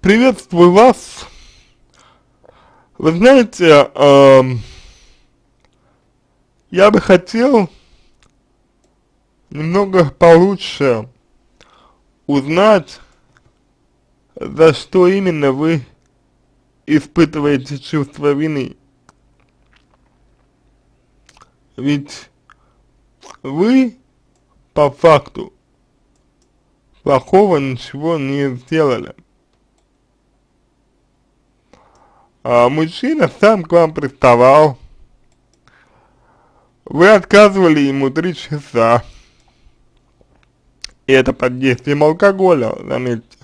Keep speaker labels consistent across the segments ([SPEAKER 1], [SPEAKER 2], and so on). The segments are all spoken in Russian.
[SPEAKER 1] Приветствую вас. Вы знаете, я бы хотел немного получше узнать, за что именно вы испытываете чувство вины. Ведь вы по факту плохого ничего не сделали. Мужчина сам к вам приставал, вы отказывали ему 3 часа, и это под действием алкоголя, заметьте.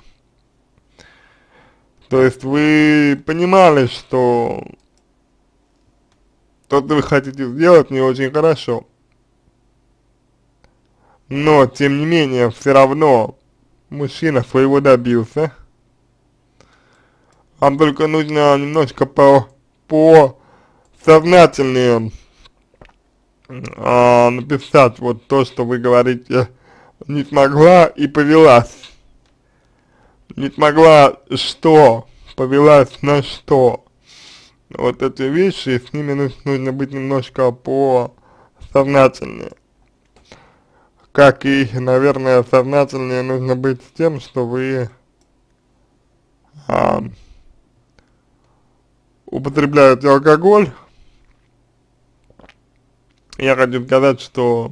[SPEAKER 1] То есть вы понимали, что то, что вы хотите сделать, не очень хорошо, но тем не менее, все равно мужчина своего добился. Вам только нужно немножко сознательнее написать вот то, что вы говорите, не смогла и повелась. Не смогла что? Повелась на что? Вот эти вещи, с ними нужно быть немножко сознательнее. Как и, наверное, сознательнее нужно быть с тем, что вы употребляете алкоголь. Я хочу сказать, что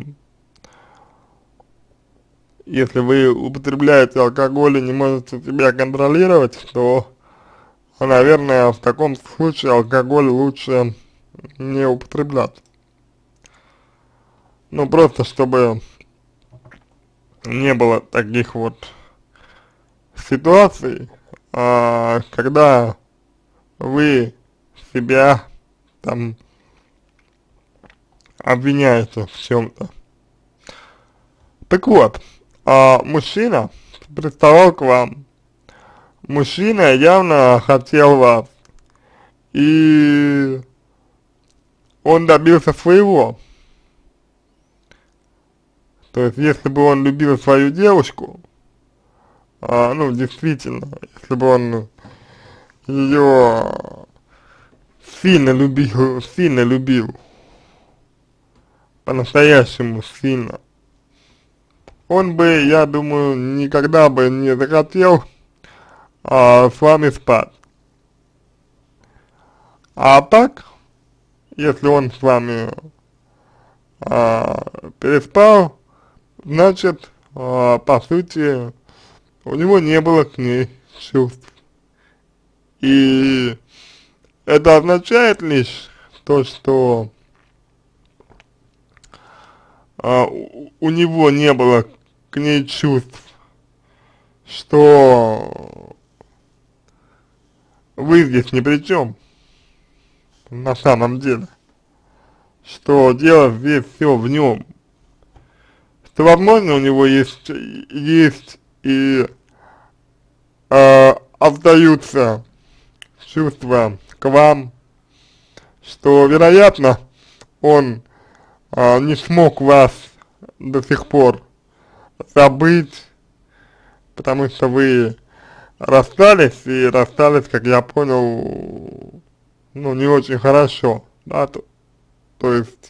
[SPEAKER 1] если вы употребляете алкоголь и не можете себя контролировать, то, наверное, в таком случае алкоголь лучше не употреблять. Ну, просто чтобы не было таких вот ситуаций, когда вы себя там обвиняете в чем-то. Так вот, мужчина приставал к вам, мужчина явно хотел вас, и он добился своего. То есть, если бы он любил свою девушку, ну, действительно, если бы он ее сильно любил, по-настоящему сильно, он бы, я думаю, никогда бы не захотел с вами спать. А так, если он с вами переспал, значит, по сути, у него не было к ней чувств. И это означает лишь то, что у него не было к ней чувств, что вы здесь ни при чем на самом деле, что дело здесь все в нем, что возможно у него есть и остаются чувства к вам, что вероятно он не смог вас до сих пор забыть, потому что вы расстались, и расстались, как я понял, ну, не очень хорошо, да, то есть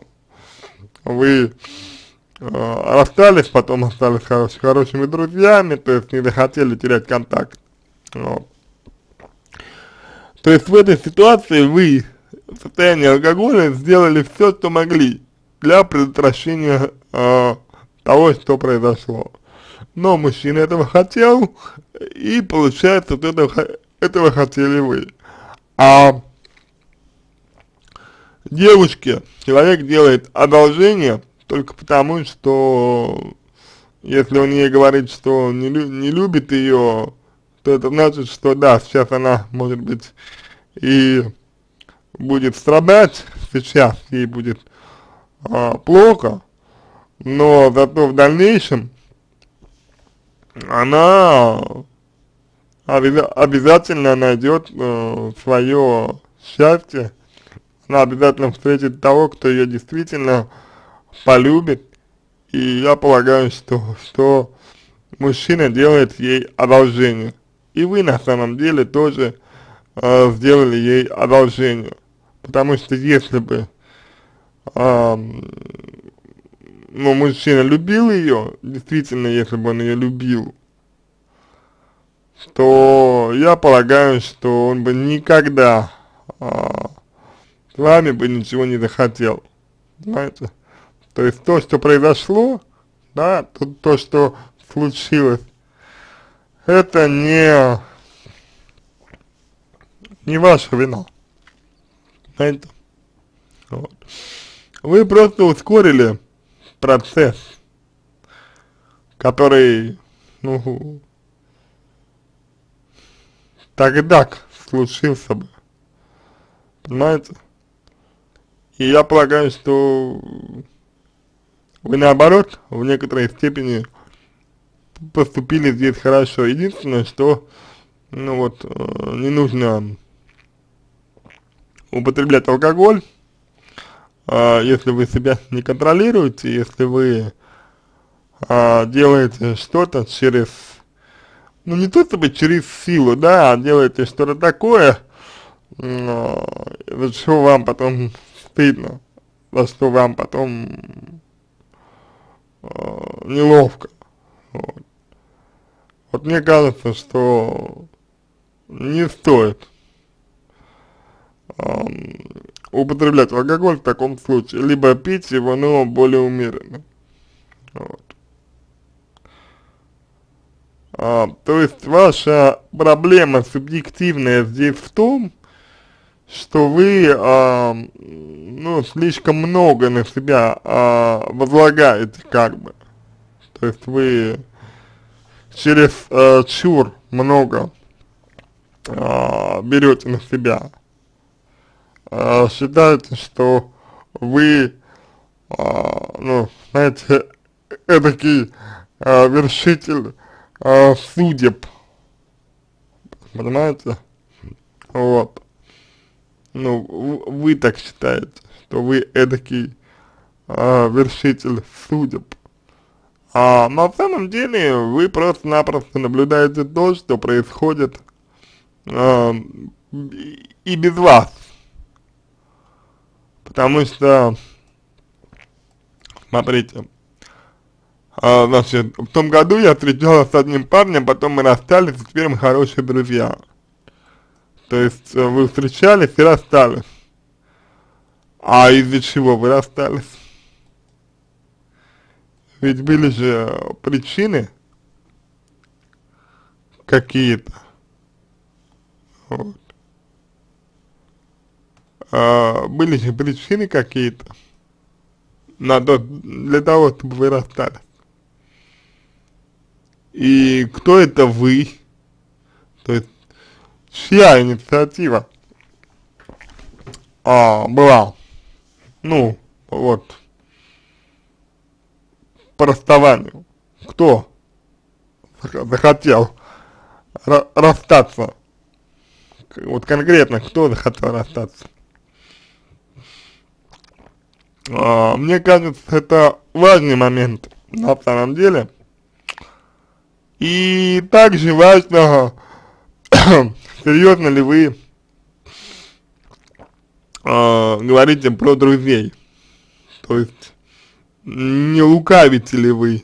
[SPEAKER 1] вы расстались, потом остались хорошими друзьями, то есть не захотели терять контакт, вот. То есть в этой ситуации вы в состоянии алкоголя сделали все, что могли для предотвращения того, что произошло. Но мужчина этого хотел, и получается, вот этого хотели вы. А девушке человек делает одолжение только потому, что если он ей говорит, что не любит ее, то это значит, что да, сейчас она, может быть, и будет страдать, сейчас ей будет плохо, но зато в дальнейшем она обязательно найдет свое счастье, она обязательно встретит того, кто ее действительно полюбит, и я полагаю, что мужчина делает ей одолжение. и вы на самом деле тоже сделали ей одолжение. Потому что если бы, ну, мужчина любил ее, действительно, если бы он ее любил, то я полагаю, что он бы никогда с вами бы ничего не захотел, знаете. То есть то, что произошло, да, то, что случилось, это не ваша вина, знаете. Вот. Вы просто ускорили процесс, который, ну, так и так случился бы, понимаете? И я полагаю, что вы наоборот, в некоторой степени поступили здесь хорошо. Единственное, что, ну вот, не нужно употреблять алкоголь, если вы себя не контролируете, если вы делаете что-то через, ну не то чтобы через силу, да, а делаете что-то такое, за что вам потом стыдно, за что вам потом неловко. Вот. Вот мне кажется, что не стоит употреблять алкоголь в таком случае, либо пить его, но более умеренно. Вот. То есть ваша проблема субъективная здесь в том, что вы, ну, слишком много на себя возлагаете, как бы. То есть вы через чур много берете на себя. Считаете, что вы, ну, знаете, эдакий вершитель судеб, понимаете? Вот. Ну, вы так считаете, что вы эдакий вершитель судеб. А на самом деле вы просто-напросто наблюдаете то, что происходит и без вас. Потому что, смотрите, значит, в том году я встречалась с одним парнем, потом мы расстались, и теперь мы хорошие друзья. То есть вы встречались и расстались. А из-за чего вы расстались? Ведь были же причины какие-то. Вот. Были же причины какие-то для того, чтобы вы расстались. И кто это вы? То есть чья инициатива была? Ну, вот, по расставанию. Кто захотел расстаться? Вот конкретно, кто захотел расстаться? Мне кажется, это важный момент на самом деле. И также важно, серьезно ли вы говорите про друзей. То есть, не лукавите ли вы?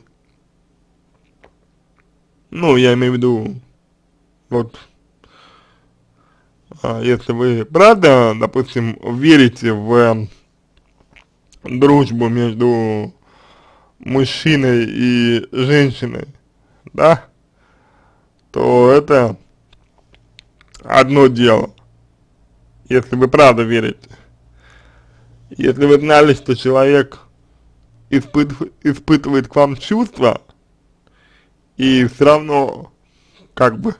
[SPEAKER 1] Ну, я имею в виду, вот, если вы правда, допустим, верите в дружбу между мужчиной и женщиной, да, то это одно дело, если вы правда верите. Если вы знали, что человек испытывает к вам чувства, и все равно, как бы,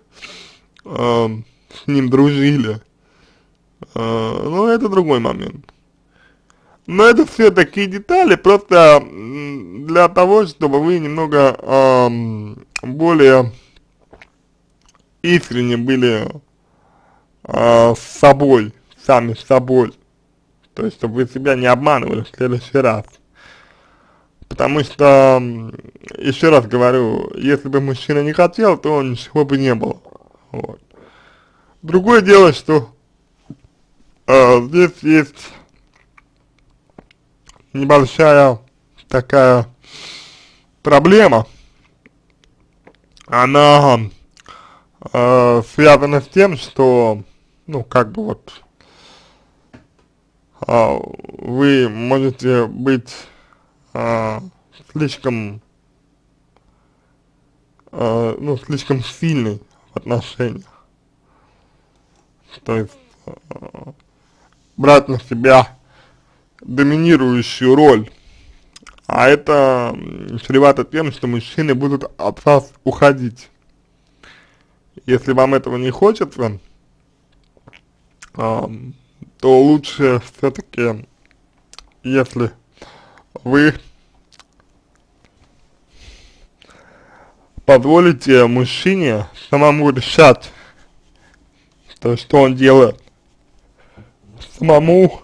[SPEAKER 1] с ним дружили, ну, это другой момент. Но это все такие детали, просто для того, чтобы вы немного более искренне были с собой, сами с собой. То есть, чтобы вы себя не обманывали в следующий раз. Потому что, еще раз говорю, если бы мужчина не хотел, то ничего бы не было. Вот. Другое дело, что здесь есть небольшая такая проблема. Она связана с тем, что, ну, как бы вот, вы можете быть слишком, ну, слишком сильный в отношениях. То есть брать на себя доминирующую роль. А это чревато тем, что мужчины будут от вас уходить. Если вам этого не хочется, то лучше все-таки, если вы позволите мужчине самому решать то, что он делает. Самому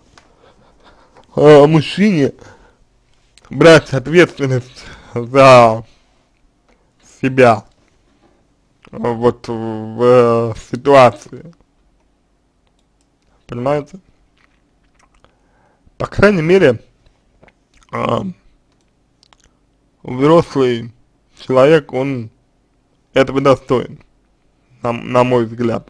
[SPEAKER 1] мужчине брать ответственность за себя вот в ситуации. Понимаете? По крайней мере, взрослый человек, он этого достоин, на мой взгляд.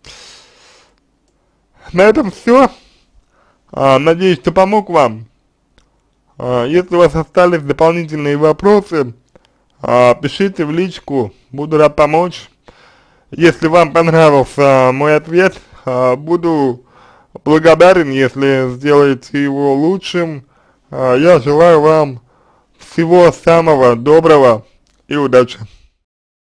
[SPEAKER 1] На этом все. Надеюсь, что помог вам. Если у вас остались дополнительные вопросы, пишите в личку, буду рад помочь. Если вам понравился мой ответ, буду благодарен, если сделаете его лучшим. Я желаю вам всего самого доброго и удачи.